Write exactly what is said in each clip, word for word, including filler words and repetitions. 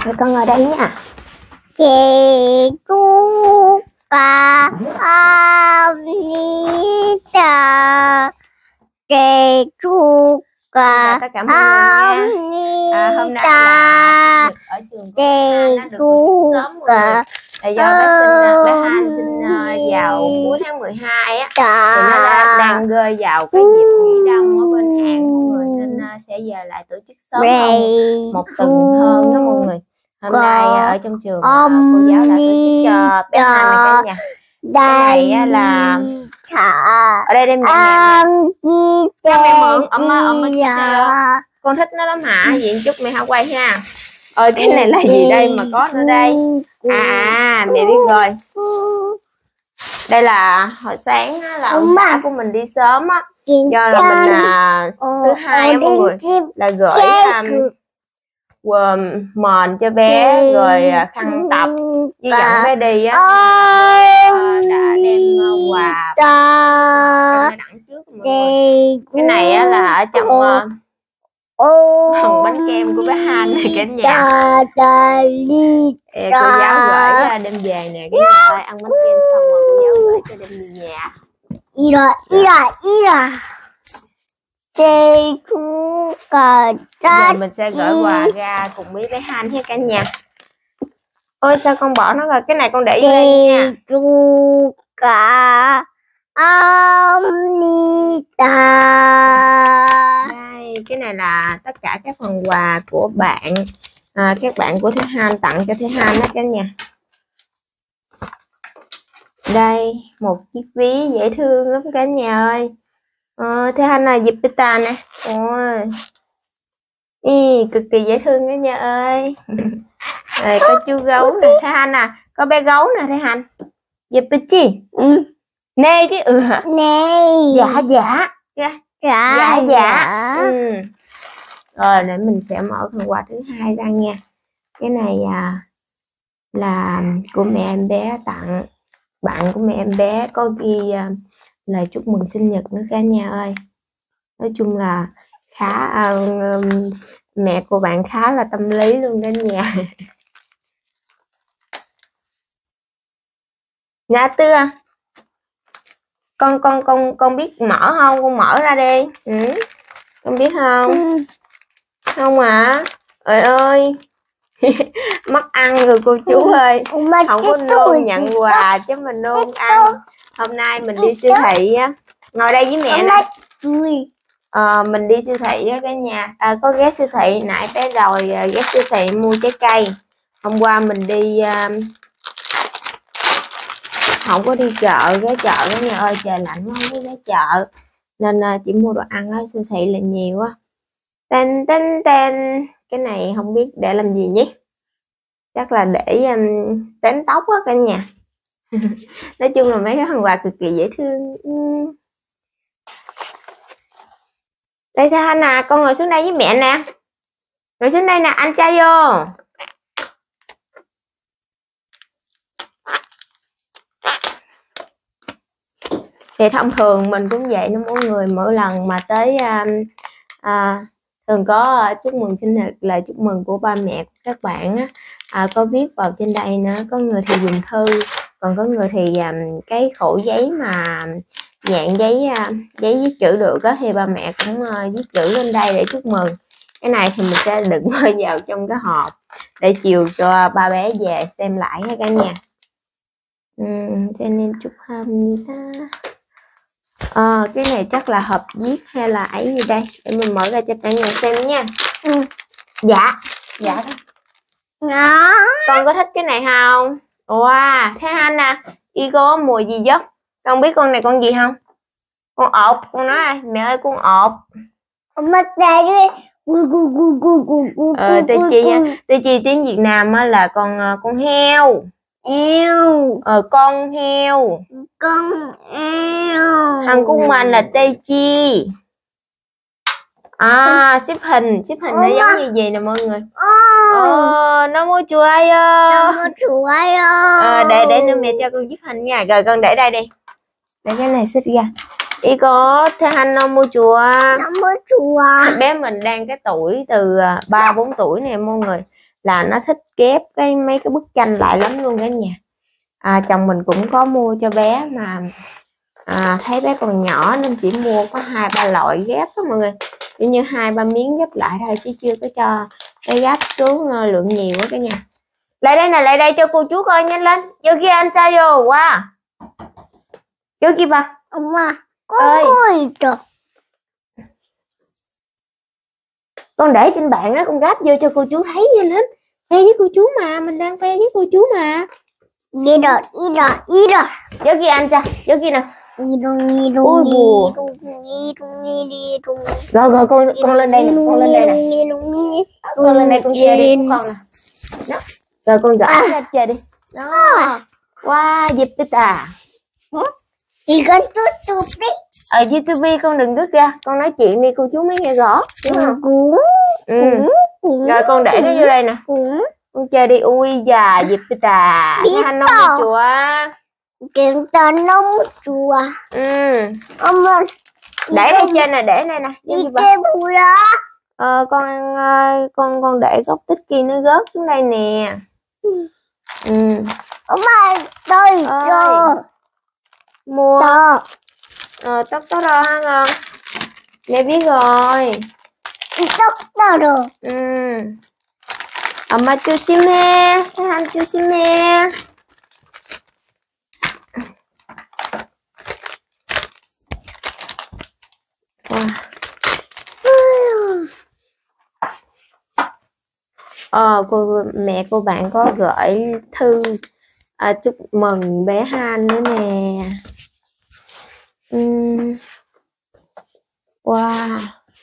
Rồi con ngồi đây nha. Chị chú ca Amita, chị chú ca Tất cả mọi người nha. À, hôm nay là ở trường của Anh đã được tổ chức sớm mọi người. Là do bé sinh bé Han sinh uh, vào cuối tháng mười hai á, thì nó đã, đang rơi vào cái dịp nghỉ đông ở bên Hàn mọi người, nên uh, sẽ về lại tổ chức sớm hơn một tuần hơn đó mọi người. Hôm nay uh, ở trong trường uh, cô giáo đã tổ chức cho bé Han này cả nhà. Cái này uh, là ở đây đem nhà mẹ mẹ mượn ông ông con thích nó lắm hả? Vậy chút mẹ không quay ha. Ơi cái này là gì đây mà có nữa đây? À mẹ biết rồi. Đây là hồi sáng á, là ông xã của mình đi sớm á, do là mình là thứ hai á mọi người, là gửi um, mền cho bé rồi khăn tập với dẫn bé đi á, đã đem quà đặng trước mọi người. Cái này á, là ở trong uh, phần bánh kem của bé Han này cả nhà. Ê, cô giáo gửi đem về nè cả nhà ơi, ăn bánh kem xong rồi cô giáo gửi cho đem về nhà. Ý là ý là ý là Chị chú cả giờ mình sẽ gửi quà ra cùng với bé Han hết cả nhà. Ôi sao con bỏ nó rồi, cái này con để vô đây nha. Chị chú cả Amita. Cái này là tất cả các phần quà của bạn à, các bạn của Thế Han tặng cho Thế Han đó cả nhà. Đây một chiếc ví dễ thương lắm cả nhà ơi. à, Thế Han là dịp pita nè. Ôi ý, cực kỳ dễ thương cả nhà ơi. Rồi có chú gấu nè Thế Han à, có bé gấu nè Thế Han. Dịp chi Ừ. Nê chứ ừ hả? Nê. Dạ dạ dạ Dạ dạ, dạ. dạ. Ừ. Rồi để mình sẽ mở phần quà thứ hai ra nha. Cái này à, là của mẹ em bé tặng bạn của mẹ em bé, có ghi à, lời chúc mừng sinh nhật nữa cả nhà ơi. Nói chung là khá à, um, mẹ của bạn khá là tâm lý luôn cả nhà. Dạ Tưa, con con con con biết mở không? Con mở ra đi. Ừ. Con biết không? Ừ. Không ạ. À? Ơi ơi. Mất ăn rồi cô chú ơi. Không có nôn nhận quà chứ mình nôn ăn. Hôm nay mình đi siêu thị á. Ngồi đây với mẹ nè. À, mình đi siêu thị á cả nhà. À, có ghé siêu thị nãy bé rồi ghé siêu thị mua trái cây. Hôm qua mình đi uh, không có đi chợ, ghé chợ cả nhà ơi, trời lạnh không có ghé chợ nên uh, chỉ mua đồ ăn ở siêu thị là nhiều á. Tên tên tên cái này không biết để làm gì nhé, chắc là để um, tém tóc á cả nhà. Nói chung là mấy cái phần quà cực kỳ dễ thương. Đây Thế Han à, con ngồi xuống đây với mẹ nè, ngồi xuống đây nè, anh trai vô. Thì thông thường mình cũng vậy đó mọi người, mỗi lần mà tới uh, uh, thường có uh, chúc mừng sinh nhật, lời chúc mừng của ba mẹ của các bạn á, uh, có viết vào trên đây nữa. Có người thì dùng thư, còn có người thì um, cái khổ giấy mà dạng giấy uh, giấy viết chữ được á, thì ba mẹ cũng uh, viết chữ lên đây để chúc mừng. Cái này thì mình sẽ đựng vào trong cái hộp để chiều cho ba bé về xem lại ha cả nhà. uhm, cho nên chúc Hamita. À, cái này chắc là hộp viết hay là ấy gì đây, để mình mở ra cho cả nhà xem nha. Ừ. Dạ dạ Đó. Con có thích cái này không? Wow, Thế Han à, y có mùi gì chứ? Con biết con này con gì không? Con ột. Con nói mẹ ơi con ột. Mất đây đi. Ờ, Tê Chi nha. Tê Chi tiếng Việt Nam á là con con heo. Eo. Ờ, con heo. Con eo. Thằng của mình là Tê Chi. À, xếp hình, xếp hình nó giống như gì nè mọi người. Ờ, nó mua chuối ơ. Nó mua chuối ơ. Ờ, để để nữa mẹ cho con xếp hình nha. Rồi con để đây đi. Để cái này xích ra. Ý có Thế Han nó mua chùa. Nó mua chùa. Bé mình đang cái tuổi từ ba bốn tuổi nè mọi người, là nó thích ghép cái mấy cái bức tranh lại lắm luôn cả nhà. À, chồng mình cũng có mua cho bé mà à, thấy bé còn nhỏ nên chỉ mua có hai ba loại ghép đó mọi người, chỉ như hai ba miếng ghép lại thôi chứ chưa có cho cái ghép xuống lượng nhiều quá cả nhà. Lại đây nè, lại đây cho cô chú coi, nhanh lên. Yogi Ansayo, wow. Yogi ba. 엄마, 꼬고 있어. Con để trên bạn đó, con gáp vô cho cô chú thấy nhanh lên. Khoe với cô chú mà, mình đang khoe với cô chú mà. 이러, 이러, 이러. Yogi Ansa, Yogi nè. 이롱, 이롱, Ôi bùa. 이롱, 이롱, 이롱. Rồi rồi con con lên đây nè, con lên đây nè. 이롱, Con lên đây con chơi đi của con nè. Đó. Rồi con gõ ra chơi đi. Đó. Wow, dịp tích à. 이건 뚜뚜삐. Ở YouTube con đừng rứt ra, con nói chuyện đi cô chú mới nghe rõ, đúng không? Ừ. Rồi con để nó vô đây nè. Con chơi đi, ui già dịp tích à. Cái hành nông đi chùa. Kita nông chùa. Ừ. 엄마. Để đây trên nè, để đây nè. 이게 뭐야? Ờ, con con con để gốc tích kia nó rớt xuống đây nè. Ừ. 엄마, 너 있어. Mua. 너. Ờ, tóc tóc đo ha con. Mẹ biết rồi. tóc 따로. Ừ. 엄마 조심해. 한 조심해. Ờ, cô mẹ cô bạn có gửi thư à, chúc mừng bé Han nữa nè. Uhm. Wow.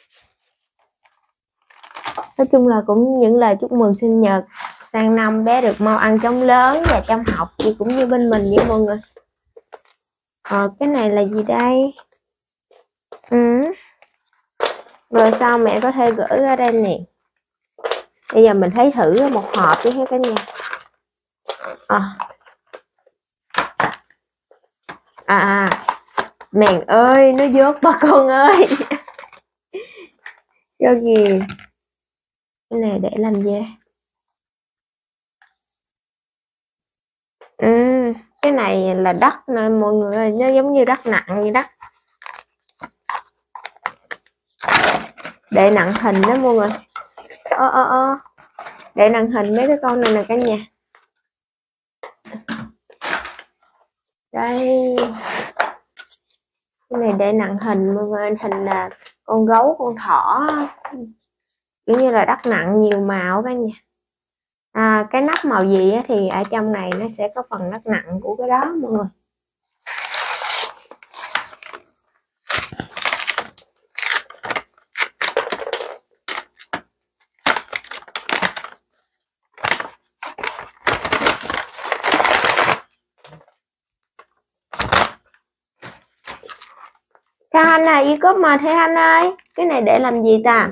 Nói chung là cũng những lời chúc mừng sinh nhật, sang năm bé được mau ăn chóng lớn và chăm học thì cũng như bên mình vậy mọi người. Ờ, cái này là gì đây? Ừ. Rồi sau mẹ có thể gửi ra đây nè. Bây giờ mình thấy thử một hộp đi hết cả nhà. À. À, à. Mèn ơi, nó dốt ba con ơi. Cho gì? Cái này để làm gì đây? Ừ, cái này là đất nè mọi người ơi, nó giống như đất nặng như đất. Để nặng hình đó mọi người. Ơ ơ ơ. Để nặng hình mấy cái con này nè cả nhà. Đây. Cái này để nặng hình mọi người, hình là con gấu, con thỏ. Kiểu như là đất nặng nhiều màu cả nhà. À, cái nắp màu gì á, thì ở trong này nó sẽ có phần đất nặng của cái đó mọi người. Thế anh này, y cốp mà thế anh ơi, cái này để làm gì ta?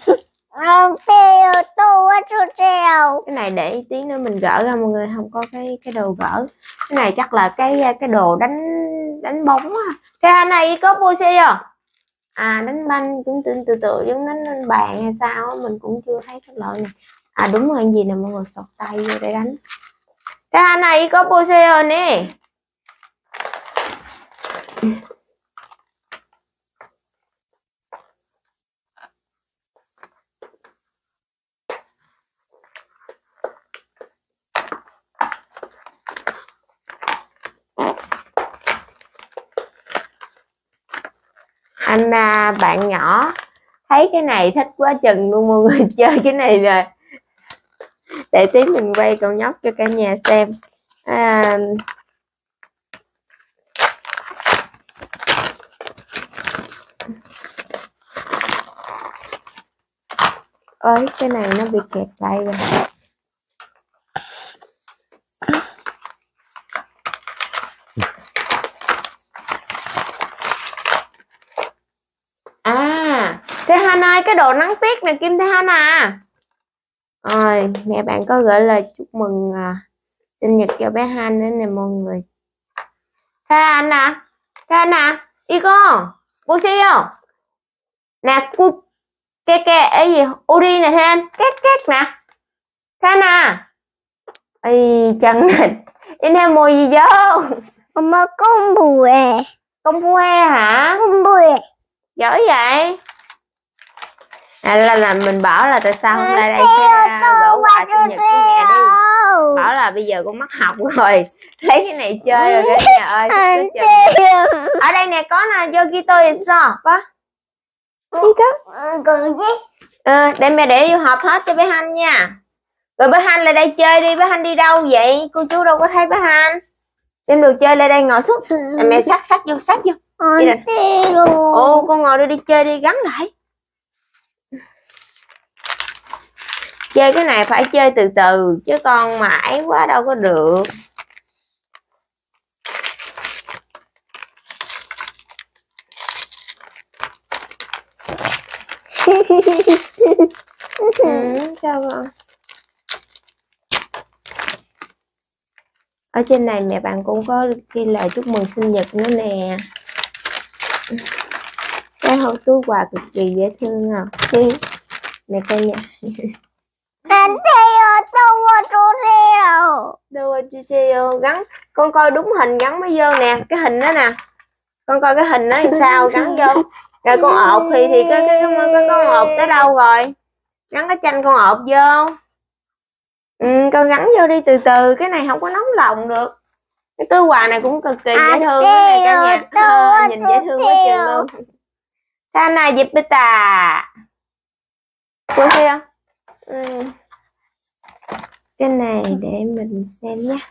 Cái này để tí nữa mình gỡ ra mọi người, không có cái cái đồ gỡ. Cái này chắc là cái cái đồ đánh đánh bóng á. Thế anh này có mua xe chưa? À, đánh banh cũng tự tự tự giống đánh, đánh bàn hay sao á, mình cũng chưa thấy cái loại này. À đúng rồi, gì nè mọi người, sọt tay vô để đánh. Thế anh này có mua xe rồi nè. Anh à, bạn nhỏ thấy cái này thích quá chừng luôn mọi người, chơi cái này rồi. Để tí mình quay con nhóc cho cả nhà xem. À, ơi cái này nó bị kẹt lại rồi. À, Thế Han ơi, cái đồ nắng tiết này Kim Thế Han à. Rồi, mẹ bạn có gửi lời chúc mừng à, sinh nhật cho bé Han nữa nè mọi người. Thế anh à, thế anh à, 이거 보세요. nè, cu ke ke ấy gì, uri nè thế anh, két két nè. Kana. Ê, chân nịch. In theo mùi gì vô? Mà con bùi. Con vua he hả? Con bùi. Giỏi vậy. À, là, là mình bảo là tại sao hôm nay đây sẽ gỡ quà sinh nhật với mẹ đi. Bảo là bây giờ con mắc học rồi. Lấy cái này chơi rồi cả nhà ơi. Ở đây nè có nè, Yogito sao? Gì đó? Còn gì? À, để mẹ để vô hộp hết cho bé Han nha. Rồi bé Han lại đây chơi đi, bé Han đi đâu vậy? Cô chú đâu có thấy bé Han. Đem đồ chơi lên đây ngồi xuống. À, mẹ sát sát vô, sát vô. Ồ, con ngồi đây đi chơi đi, gắn lại. Chơi cái này phải chơi từ từ chứ con mãi quá đâu có được. Ừ, sao con? Ở trên này mẹ bạn cũng có ghi lời chúc mừng sinh nhật nữa nè. Cái hộp túi quà cực kỳ dễ thương không? Đi. Mẹ coi nha. Anh theo đâu có chú theo. Đâu có chú theo gắn. Con coi đúng hình gắn mới vô nè. Cái hình đó nè. Con coi cái hình đó làm sao gắn vô. Rồi con ộp thì thì cái cái cái, cái con ộp tới đâu rồi? Gắn cái tranh con ộp vô. Ừ, con gắn vô đi từ từ. Cái này không có nóng lòng được. Cái túi quà này cũng cực kỳ dễ thương này cả nhà. À, nhìn dễ thương quá chừng luôn. Kana Jepita. Cô thấy không? Ừ. Cái này để mình xem nhé.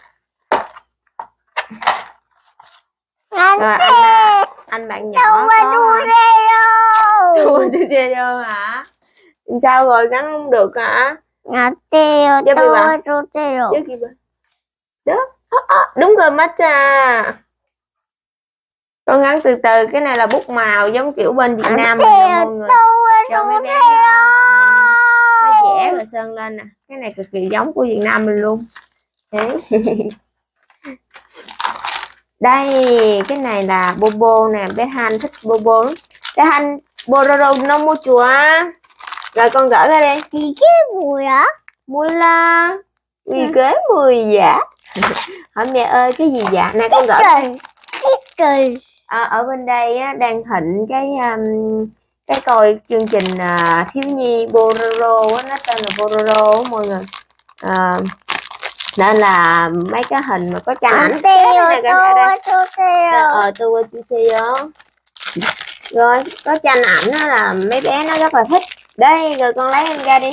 Rồi anh, anh bạn nhỏ có thua chú chơi vô hả? Sao rồi gắn không được hả? Ngã tiêu tôi chú tiêu. Đó, đúng rồi Matcha. Con gắn từ từ, cái này là bút màu giống kiểu bên Việt Nam mình nè mọi người. Cho mấy bé nó vẽ rồi sơn lên nè. Cái này cực kỳ giống của Việt Nam mình luôn. Đấy. Đây, cái này là Bobo nè, bé Han thích Bobo lắm. Bé Han Bororo no mua chùa. Rồi con gỡ ra đây. Gì cái mùi á? Mùi là gì kế mùi dạ. Hỏi mẹ ơi cái gì dạ? Nè con gỡ đây. À, ở bên đây á, đang thịnh cái um, cái coi chương trình uh, thiếu nhi Bororo á, nó tên là Bororo á mọi người. Uh, nên là mấy cái hình mà có tranh ảnh này ờ tôi chú rồi có tranh ảnh đó là mấy bé nó rất là thích. Đây rồi con lấy em ra đi.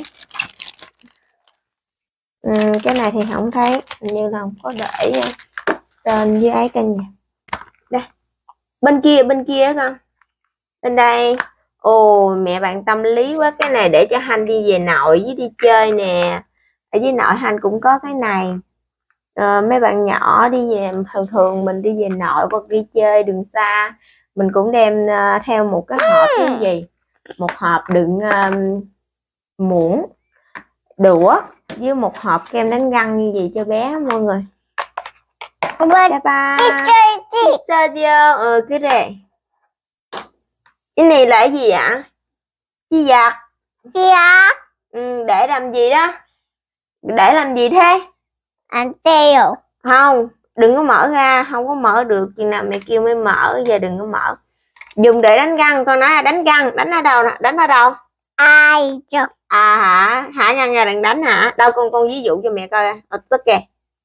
Ừ, cái này thì không thấy, hình như là không có để tên với ấy kênh. Đây bên kia bên kia con, bên đây. Ồ mẹ bạn tâm lý quá, cái này để cho Han đi về nội với đi chơi nè. Ở dưới nội Han cũng có cái này. À, mấy bạn nhỏ đi về thường thường mình đi về nội hoặc đi chơi đường xa mình cũng đem uh, theo một cái hộp cái gì, một hộp đựng um, muỗng đũa với một hộp kem đánh răng như vậy cho bé mọi người. Chà ba Sergio ừ cái này cái này là cái gì ạ? Chi vật? Chi vật? Ừ, để làm gì đó? Để làm gì thế? Anh tiêu. Không, đừng có mở ra, không có mở được, chừng nào mẹ kêu mới mở, giờ đừng có mở. Dùng để đánh răng, con nói là đánh răng, đánh ở đâu nè, đánh ở đâu? Ai chứ? À hả, hả răng ra đừng đánh hả? Đâu con con ví dụ cho mẹ coi, ờ, tức kìa.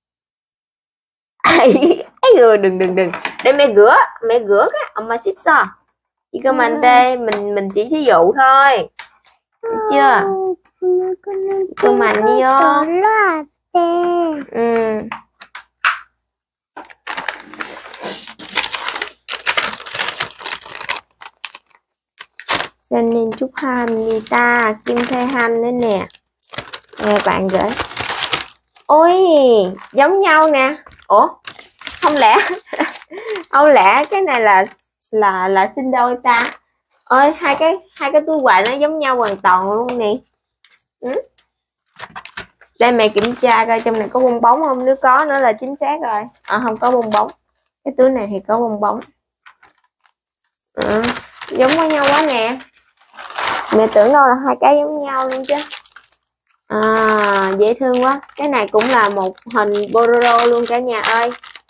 Ấy rồi đừng đừng đừng, để mẹ rửa, mẹ rửa cái, ông mà xích sao? Chỉ có mình tê, mình mình chỉ thí dụ thôi, được chưa? Cho mạnh vô. Ừ. Xin nên chúc Han đi ta Kim Thê Han nữa nè. Nè bạn gửi. Ôi giống nhau nè. Ủa không lẽ không lẽ cái này là là là sinh đôi ta? Ơi hai cái hai cái túi quà nó giống nhau hoàn toàn luôn nè. Ừ. Đây mẹ kiểm tra coi trong này có bong bóng không, nếu có nữa là chính xác rồi. À không có bong bóng. Cái túi này thì có bong bóng. Ừ. Giống với nhau quá nè. Mẹ tưởng đâu là hai cái giống nhau luôn chứ. À, dễ thương quá. Cái này cũng là một hình Bororo luôn cả nhà ơi.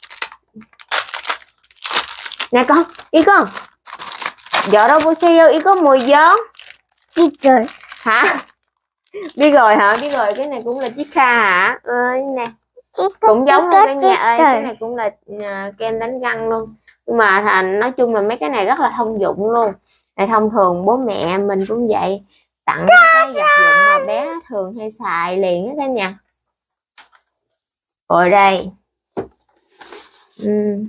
Nè con, ý con. 열어보세요. 이거 뭐죠? Biết rồi. Hả? Biết rồi hả? Biết rồi. Cái này cũng là chiếc kha hả? Ờ, nè. Cũng giống luôn cả nhà ơi. Cái này cũng là uh, kem đánh răng luôn. Nhưng mà thành nói chung là mấy cái này rất là thông dụng luôn. Tại thông thường bố mẹ mình cũng vậy. Tặng cái vật dụng mà bé thường hay xài liền á cả nhà. Rồi đây. Uhm.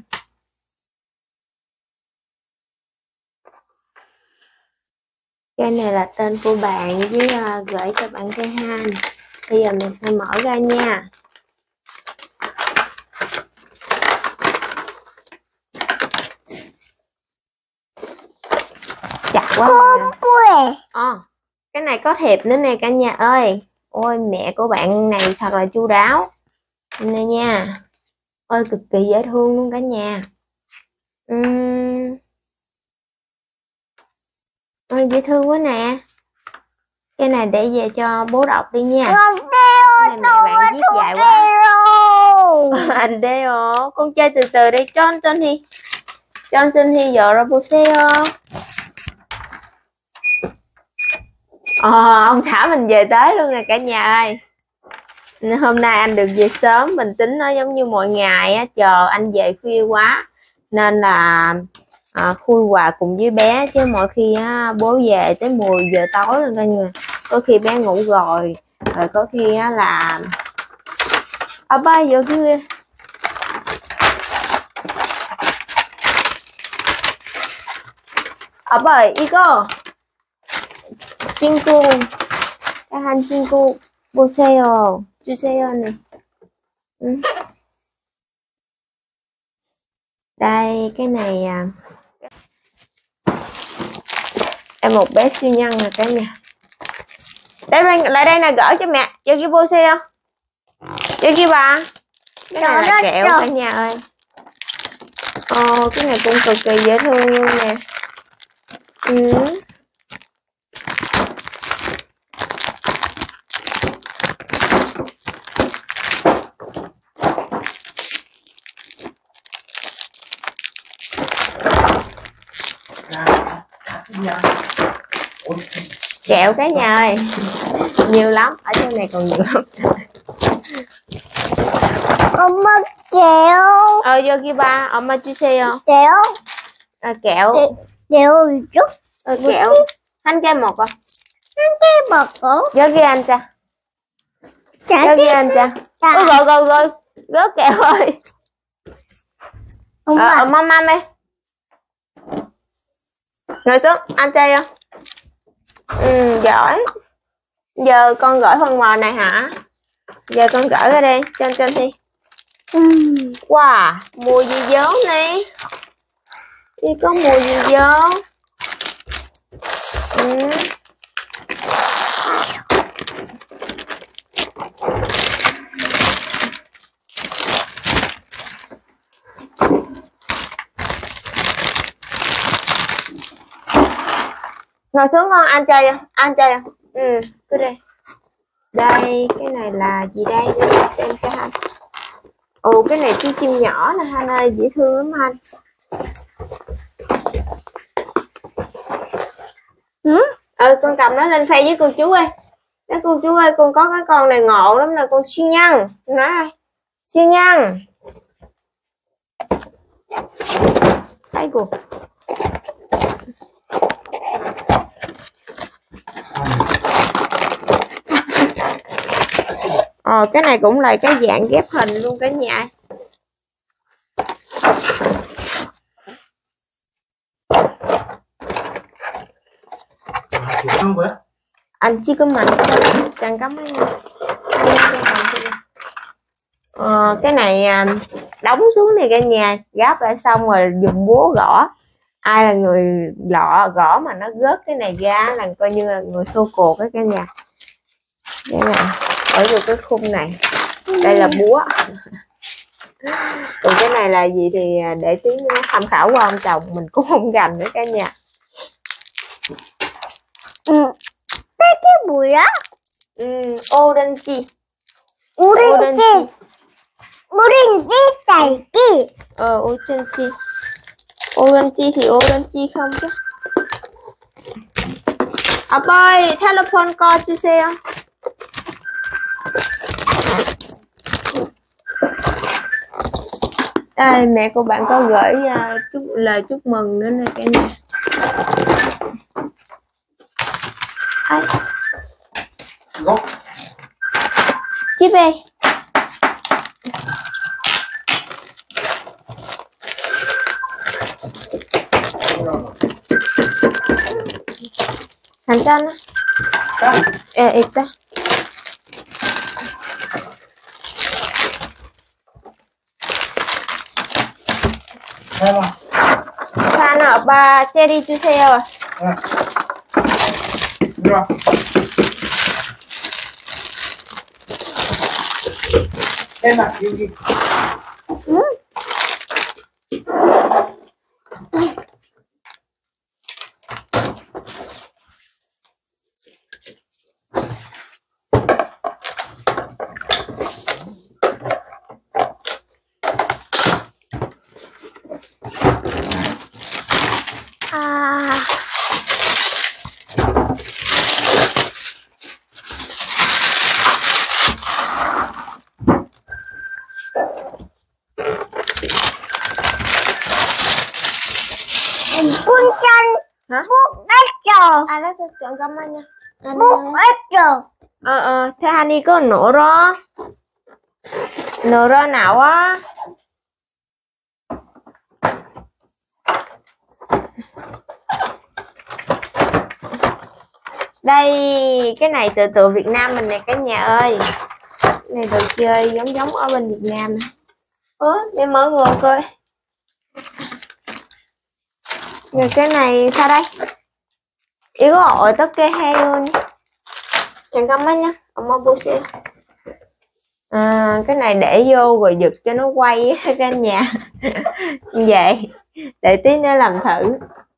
Cái này là tên của bạn với uh, gửi cho bạn Cây Han. Bây giờ mình sẽ mở ra nha. Chặt quá rồi. À, cái này có thiệp nữa nè cả nhà ơi. Ôi mẹ của bạn này thật là chu đáo. Nè nha. Ôi cực kỳ dễ thương luôn cả nhà. Uhm. Ôi dễ thương quá nè. Cái này để về cho bố đọc đi nha. Cái này mẹ bạn viết dài quá. Anh Deo, con chơi từ từ đây. 천천히. 천천히 열어보세요. Ờ, ông thả mình về tới luôn nè cả nhà ơi. Hôm nay anh được về sớm. Mình tính nó giống như mọi ngày á, chờ anh về khuya quá nên là à, khui quà cùng với bé. Chứ mỗi khi á, bố về tới mười giờ tối luôn cả nhà. Có khi bé ngủ rồi. Rồi có khi á, là ở ba giờ kia. ở bởi 이거 친구 한 친구 보세요. 주세요 này. Ừ. Đây cái này à. Em một bé siêu nhân nè cả nhà. Đây lại đây nè, gửi cho mẹ. 여기 보세요. 여기 봐. Cái này là kẹo cả nhà ơi. Ồ, cái này cũng cực kỳ dễ thương luôn nè. Ừ. Kẹo cả nhà ơi. Nhiều lắm. Ở trên này còn nhiều lắm. 엄마 kẹo. Ờ 여기 봐. 엄마 주세요. kẹo. À, kẹo. kẹo chút. Ờ, kẹo. 한 개 먹어. 한 개 먹어. 여기 앉아. 여기 앉아. 어, rồi rồi rồi. Rớt kẹo ơi. Ờ, 엄마 맘에. Ngồi xuống, ăn chơi không? Ừ, giỏi. Giờ con gửi phần quà này hả? Giờ con gửi ra đây, cho anh cho đi. Wow, mùi gì dớn này? Đi có mùi gì dớn? Ừ. Ngồi xuống con, ăn chơi không? Ăn chơi không? Ừ, cứ đây. Đây, cái này là gì đây? Để xem cho anh. Ồ, cái này chú chim nhỏ nè anh ơi, dễ thương lắm anh. Ừ, ừ con cầm nó lên khoe với cô chú ơi. Nói cô chú ơi, con có cái con này ngộ lắm nè, con siêu nhân. Nói ơi, siêu nhân. Thấy cô. Ờ, cái này cũng là cái dạng ghép hình luôn cả nhà. Anh chỉ có mạnh chẳng cấm ấy. Ờ, cái này đóng xuống này cả nhà, gáp lại xong rồi dùng búa gõ. Ai là người lọ gõ mà nó rớt cái này ra là coi như là người xô cột đó cả nhà. Đây này, ở vô cái khung này. Đây là búa. Còn cái này là gì thì để tí nữa tham khảo qua ông chồng, mình cũng không rành nữa cả nhà. Ừ. Cái cái bụi á. um, orange. 오렌지 오렌지 딸기 Ờ, orange. Orange thì orange không chứ. 아빠의 telephone 꺼주세요. Đây, mẹ của bạn có gửi uh, chúc lời chúc mừng nữa nè cả nhà. Ai? Chị về. 괜찮아? 예, 있다. 하나, 아빠 체리 주세요. 들어와. 해봐, 여기. 응? 아. Puncan Hả? bút ếch À, nó sẽ chọn cảm ơn nha. Anh... bút ếch Ờ, ờ, thế anh đi có nổ đó. Nổ đó nào á. Đây, cái này từ từ Việt Nam mình nè cả nhà ơi. Cái này đồ chơi giống giống ở bên Việt Nam nè. Ủa, để mở nguồn coi. Rồi cái này sao đây? Igo 어떻게 해요? 잠깐만요. 엄마 보세요. À, cái này để vô rồi giật cho nó quay cả nhà. Như vậy. Để tí nữa làm thử.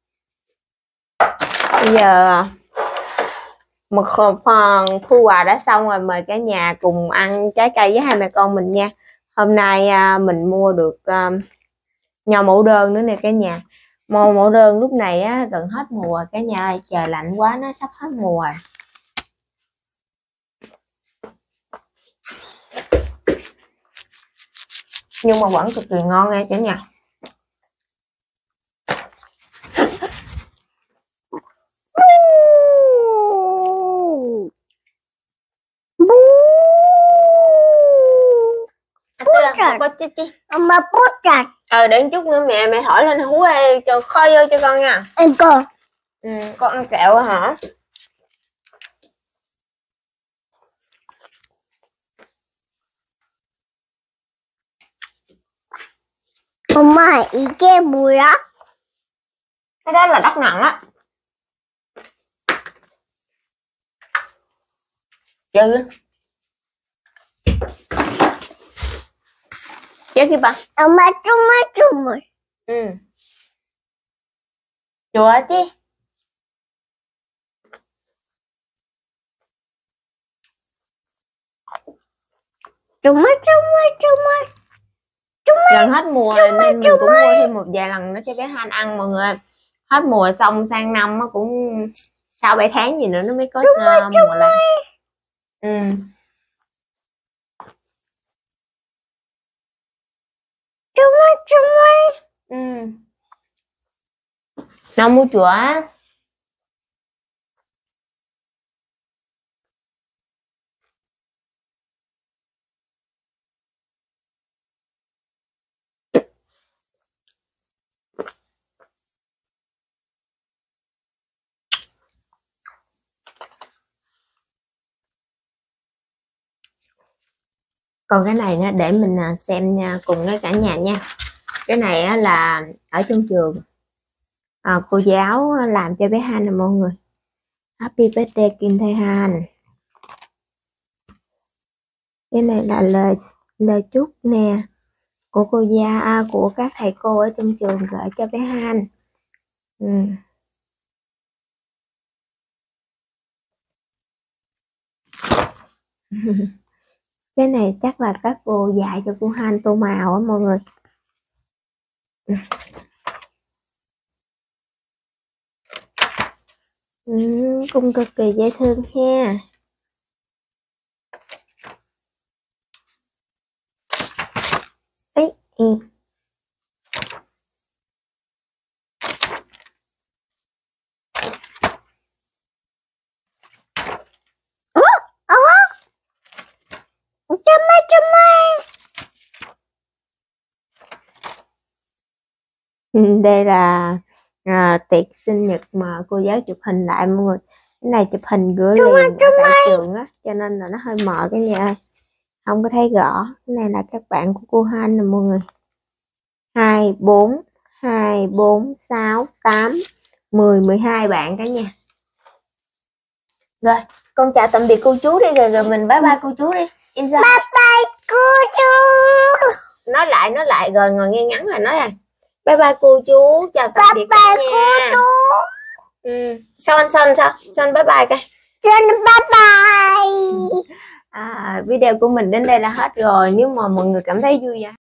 Bây giờ một phần thu quà đã xong rồi, mời cả nhà cùng ăn trái cây với hai mẹ con mình nha. Hôm nay à, mình mua được à, nho mẫu đơn nữa nè cả nhà. Màu mẫu đơn lúc này á, gần hết mùa cả nhà ơi, trời lạnh quá, nó sắp hết mùa rồi. Nhưng mà vẫn cực kỳ ngon nha cả nhà. À, có chi chi. 엄마 뽀짝 Ờ, để một chút nữa mẹ mẹ thổi lên hú ê, cho khơi vô cho con nha. 이거 Ừ, con ăn kẹo hả? 엄마 이게 뭐야? Cái đó là đất nặng á. Chứ chứ cái bà. 엄마 쪼물쪼물 Ừ. Chùa chứ. 쪼물쪼물쪼물 Gần hết mùa rồi nên mình cũng mua thêm một vài lần nữa cho bé Han ăn mọi người. Hết mùa xong sang năm nó cũng sau bảy tháng gì nữa nó mới có uh, mùa lại. Ừ. 쪼물쪼물 Ừ. Nó mua chùa á. Còn cái này nữa để mình xem nha, cùng với cả nhà nha. Cái này là ở trong trường à, cô giáo làm cho bé Han nè mọi người. Happy birthday Kim Tae Han. Cái này là lời lời chúc nè của cô giáo à, của các thầy cô ở trong trường gửi cho bé Han. Ừ. Cái này chắc là các cô dạy cho cô Han tô màu á mọi người. Ừ, cũng cực kỳ dễ thương ha. Ấy, ừ. Chum ơi, chum ơi. Đây là à, tiệc sinh nhật mà cô giáo chụp hình lại mọi người. Cái này chụp hình gửi liền ở tại trường á, cho nên là nó hơi mờ cái này ơi, không có thấy rõ. Cái này là các bạn của cô Han nè mọi người. Hai, bốn, hai, bốn, sáu, tám, mười, mười hai bạn cả nhà. Rồi, con chào tạm biệt cô chú đi, rồi rồi mình bye bye cô chú đi. Insa. Bye bye cô chú. Nói lại, nói lại rồi ngồi nghe ngắn rồi nói à. Bye bye cô chú, chào tạm biệt Bye cả bye nhà. cô chú. Ừ. Son, Son sao? Son bye bye coi. Son bye bye. À, video của mình đến đây là hết rồi. Nếu mà mọi người cảm thấy vui